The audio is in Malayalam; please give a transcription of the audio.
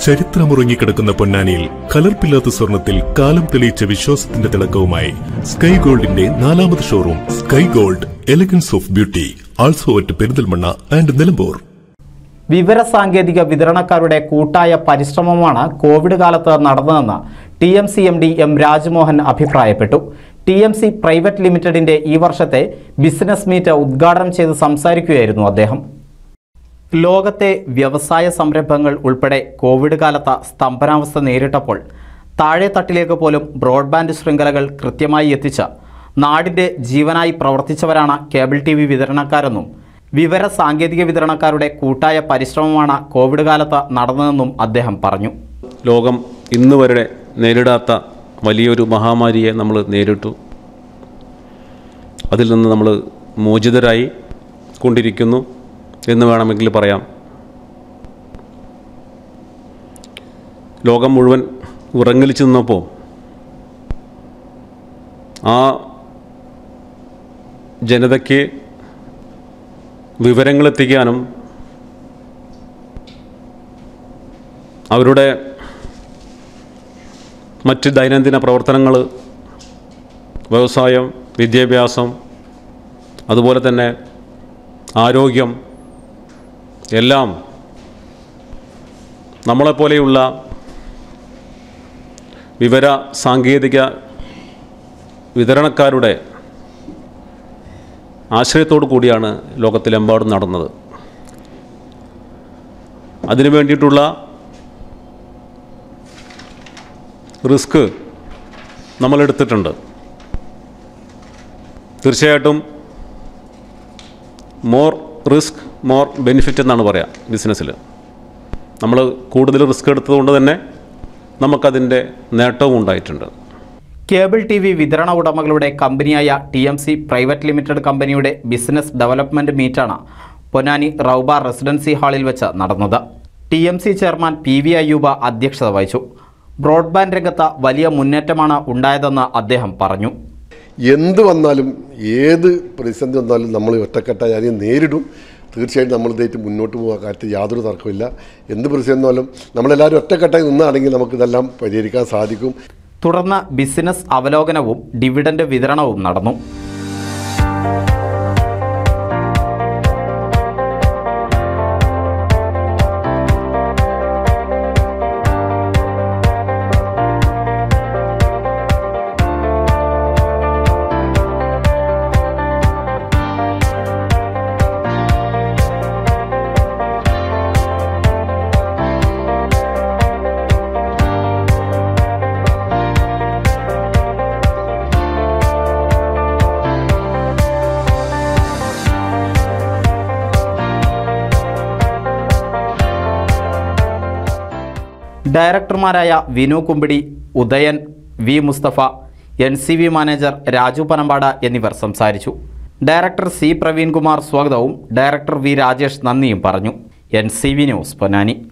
ചരിത്രമുറങ്ങിക്കിടക്കുന്ന പൊന്നാനിയിൽ കലർപ്പില്ലാത്ത സ്വർണത്തിൽ കാലം തെളിയിച്ച വിശ്വാസത്തിന്റെ തിളക്കവുമായി സ്കൈ ഗോൾഡിന്റെ 4ാമത് showroom Sky Gold elegance of beauty, also at Perinthalmanna and Nilambur. വിവരസാങ്കേതിക വിതരണക്കാരുടെ കൂട്ടായ പരിശ്രമമാണ് കോവിഡ് കാലത്ത് നടന്നതെന്ന് Tmc Md M.ര അഭിപ്രായപ്പെട്ടു. Tmc പ്രൈവറ്റ് ലിമിറ്റഡിന്റെ ഈ വർഷത്തെ ബിസിനസ് മീറ്റ് ഉദ്ഘാടനം ചെയ്ത് സംസാരിക്കുകയായിരുന്നു അദ്ദേഹം. ലോകത്തെ വ്യവസായ സംരംഭങ്ങൾ ഉൾപ്പെടെ കോവിഡ് കാലത്ത് സ്തംഭനാവസ്ഥ നേരിട്ടപ്പോൾ താഴെത്തട്ടിലേക്ക് പോലും ബ്രോഡ്ബാൻഡ് ശൃംഖലകൾ കൃത്യമായി എത്തിച്ച് നാടിൻ്റെ ജീവനായി പ്രവർത്തിച്ചവരാണ് കേബിൾ TV വിതരണക്കാരെന്നും വിവര സാങ്കേതിക വിതരണക്കാരുടെ കൂട്ടായ പരിശ്രമമാണ് കോവിഡ് കാലത്ത് നടന്നതെന്നും അദ്ദേഹം പറഞ്ഞു. ലോകം ഇന്ന് വരെ നേരിടാത്ത വലിയൊരു മഹാമാരിയെ നമ്മൾ നേരിട്ടു. അതിൽ നിന്ന് നമ്മൾ മോചിതരായി കൊണ്ടിരിക്കുന്നു എന്ന് വേണമെങ്കിൽ പറയാം. ലോകം മുഴുവൻ ഉറങ്ങലിച്ചു നിന്നപ്പോൾ ആ ജനതയ്ക്ക് വിവരങ്ങളെത്തിക്കാനും അവരുടെ മറ്റ് ദൈനംദിന പ്രവർത്തനങ്ങൾ, വ്യവസായം, വിദ്യാഭ്യാസം, അതുപോലെ തന്നെ ആരോഗ്യം എല്ലാം നമ്മളെപ്പോലെയുള്ള വിവര സാങ്കേതിക വിതരണക്കാരുടെ ആശ്രയത്തോടു കൂടിയാണ് ലോകത്തിലെമ്പാടും നടന്നത്. അതിനു വേണ്ടിയിട്ടുള്ള റിസ്ക് നമ്മളെടുത്തിട്ടുണ്ട്. തീർച്ചയായിട്ടും മോർ റിസ്ക് മോർ ബെനിഫിറ്റ് എന്നാണ് പറയുക ബിസിനസ്സിൽ. നമ്മൾ കൂടുതൽ റിസ്ക് എടുത്തതുകൊണ്ട് തന്നെ നമുക്കതിൻ്റെ നേട്ടവും ഉണ്ടായിട്ടുണ്ട്. കേബിൾ TV വിതരണ ഉടമകളുടെ കമ്പനിയായ Tmc പ്രൈവറ്റ് ലിമിറ്റഡ് കമ്പനിയുടെ ബിസിനസ് ഡെവലപ്മെൻറ്റ് മീറ്റാണ് പൊന്നാനി റൗബ റെസിഡൻസി ഹാളിൽ വെച്ച് നടന്നത്. Tmc ചെയർമാൻ PV അയ്യൂബ അധ്യക്ഷത വഹിച്ചു. ബ്രോഡ്ബാൻഡ് രംഗത്ത് വലിയ മുന്നേറ്റമാണ് ഉണ്ടായതെന്ന് അദ്ദേഹം പറഞ്ഞു. എന്ത് വന്നാലും ഏത് പ്രതിസന്ധി വന്നാലും നമ്മൾ ഒറ്റക്കെട്ടായി അതിനെ നേരിടും. തീർച്ചയായിട്ടും നമ്മൾ ഇതായിട്ട് മുന്നോട്ട് പോകാൻ കാര്യത്തിൽ യാതൊരു തർക്കമില്ല. എന്ത് പ്രതിസന്ധി വന്നാലും നമ്മളെല്ലാവരും ഒറ്റക്കെട്ടായി നിന്നാണെങ്കിൽ നമുക്കിതെല്ലാം പരിഹരിക്കാൻ സാധിക്കും. തുടർന്ന് ബിസിനസ് അവലോകനവും ഡിവിഡൻഡ് വിതരണവും നടന്നു. ഡയറക്ടർമാരായ Vinu Kumbidi, Udayan, V Mustafa, NCV manager Raju Panambad എന്നിവർ സംസാരിച്ചു. ഡയറക്ടർ C പ്രവീൺകുമാർ സ്വാഗതവും ഡയറക്ടർ V രാജേഷ് നന്ദിയും പറഞ്ഞു. NCV news Ponnani.